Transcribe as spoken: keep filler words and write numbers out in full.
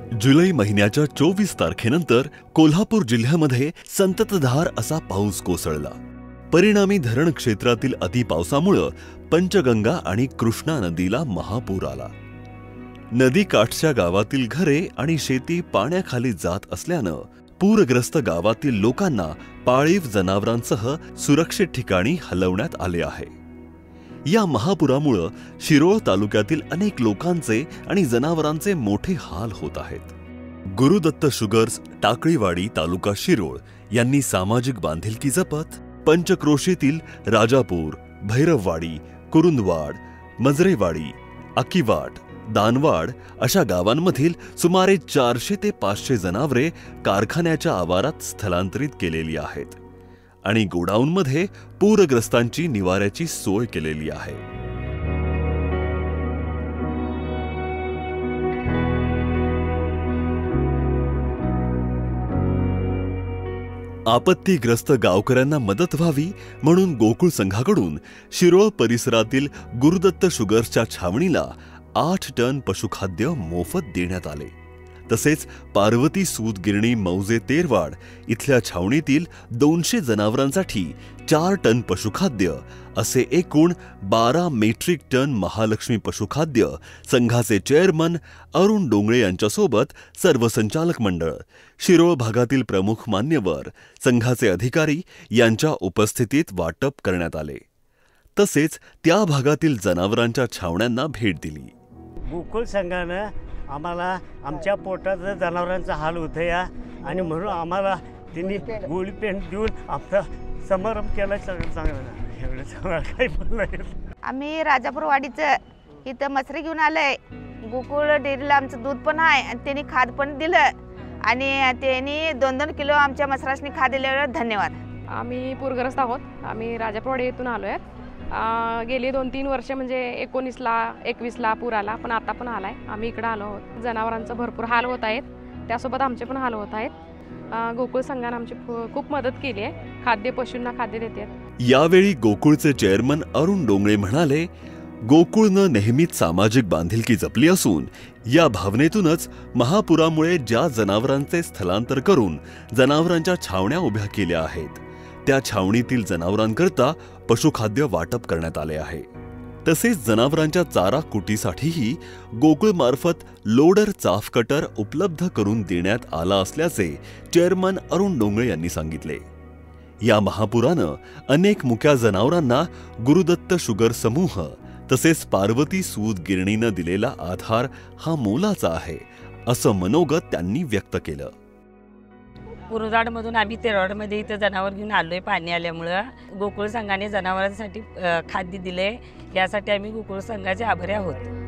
जुलै महिन्याच्या चोवीस तारखेनंतर कोल्हापूर जिल्ह्यामध्ये संततधार असा पाऊस कोसळला। परिणामी धरण क्षेत्रातील अतिपावसामुळे पंचगंगा आणि कृष्णा नदीला महापूर आला। नदी काठच्या गावातील घरे आणि शेती पाण्याखाली जात असल्यानं पूरग्रस्त गावातील लोकांना पाळीव जनावरांसह सुरक्षित ठिकाणी हलवण्यात आले आहे। या महापुरामुळे शिरोळ तालुक्यातील अनेक लोकांचे आणि जनावरांचे मोठे हाल होत आहेत। गुरुदत्त शुगर्स टाकळीवाडी तालुका शिरोळ यांनी सामाजिक बांधिलकी जपत पंचक्रोशीतील राजापूर, भैरववाडी, कुरुंदवाड, मजरेवाडी, अकिवाट, दानवाड अशा गावांमधील सुमारे चारशे ते पाचशे जनावरे कारखान्याच्या आवारात स्थलांतरित केलेली आहेत आणि गोडाऊनमध्ये पूरग्रस्तांची निवाऱ्याची सोय केलेली आहे। आपत्तीग्रस्त गावकऱ्यांना मदत व्हावी म्हणून गोकुळ संघाकडून शिरोळ परिसरातील गुरुदत्त शुगर्सच्या छावणीला आठ टन पशुखाद्य मोफत देण्यात आले। तसेच पार्वती सूत गिरणी मौजे तेरवाड इथल्या छावणीतील दोनशे जनावरांसाठी चार टन पशुखाद्य असे एकूण बारा मेट्रिक टन महालक्ष्मी पशुखाद्य संघाचे चेअरमन अरुण डोंगळे यांच्यासोबत सर्व संचालक मंडळ, शिरोळ भागातील प्रमुख मान्यवर, संघाचे अधिकारी यांच्या उपस्थितीत वाटप करण्यात आले। तसेच त्या भागातील जनावरांच्या छावण्यांना भेट दिली। गोकुळ संघानं आम्हाला आमच्या पोटात जनावरांचा हाल होतं या आणि म्हणून आम्हाला त्यांनी गोळी पेंट देऊन आमचा समारंभ केला। सगळं चांगलं एवढं चांगलं काही बोललं। आम्ही राजापूरवाडीचं इथं मसरी घेऊन आलंय। गोकुळ डेअरीला आमचं दूध पण आहे आणि त्यांनी खाद पण दिलं आणि त्यांनी दोन दोन किलो आमच्या मसरासनी खाद दिल्यावर धन्यवाद। आम्ही पूरग्रस्त आहोत। आम्ही राजापूरवाडी येथून आलो आहे। गेली दोन तीन वर्ष म्हणजे एकोणीसला एकवीसला पूर आला, पण आता पण आलाय। आम्ही इकडे आलो आहोत। जनावरांचं भरपूर हाल होत आहेत, त्यासोबत आमचे पण हाल होत आहेत। गोकुळ संघाने आमची खूप मदत केली आहे। खाद्य पशूंना खाद्य देतात। यावेळी गोकुळचे चेअरमन अरुण डोंगळे म्हणाले, गोकुळनं नेहमीच सामाजिक बांधिलकी जपली असून या भावनेतूनच महापुरामुळे ज्या जनावरांचे स्थलांतर करून जनावरांच्या छावण्या उभ्या केल्या आहेत त्या छावणीतील जनावरांकरता पशुखाद्य वाटप करण्यात आले आहे। तसेच जनावरांच्या चारा कुटीसाठीही गोकुळमार्फत लोडर चाफ कटर उपलब्ध करून देण्यात आला असल्याचे चेअरमन अरुण डोंगळे यांनी सांगितले। या महापुरानं अनेक मुक्या जनावरांना गुरुदत्त शुगर समूह तसेच पार्वती सूत गिरणीनं दिलेला आधार हा मोलाचा आहे असं मनोगत त्यांनी व्यक्त केलं। कुरुंदवाडमधून आम्ही तेरवाडमध्ये इथं जनावर घेऊन आलोय। पाणी आल्यामुळं गोकुळ संघाने जनावरांसाठी खाद्य दिले, यासाठी आम्ही गोकुळ संघाचे आभारी आहोत।